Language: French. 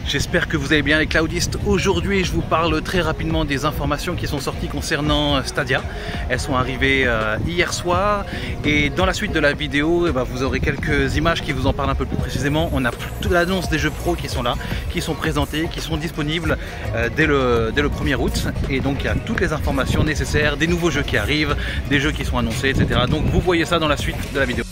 J'espère que vous allez bien les cloudistes. Aujourd'hui je vous parle très rapidement des informations qui sont sorties concernant Stadia. Elles sont arrivées hier soir et dans la suite de la vidéo vous aurez quelques images qui vous en parlent un peu plus précisément. On a toute l'annonce des jeux pro qui sont là, qui sont présentés, qui sont disponibles dès le 1er août, et donc il y a toutes les informations nécessaires, des nouveaux jeux qui arrivent, des jeux qui sont annoncés, etc. Donc vous voyez ça dans la suite de la vidéo.